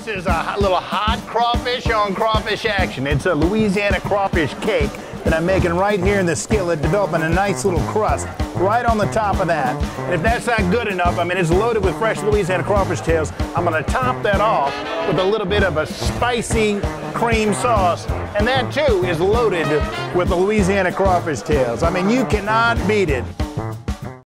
This is a little hot crawfish on crawfish action. It's a Louisiana crawfish cake that I'm making right here in the skillet, developing a nice little crust right on the top of that. And if that's not good enough, I mean, it's loaded with fresh Louisiana crawfish tails. I'm gonna top that off with a little bit of a spicy cream sauce. And that too is loaded with the Louisiana crawfish tails. I mean, you cannot beat it.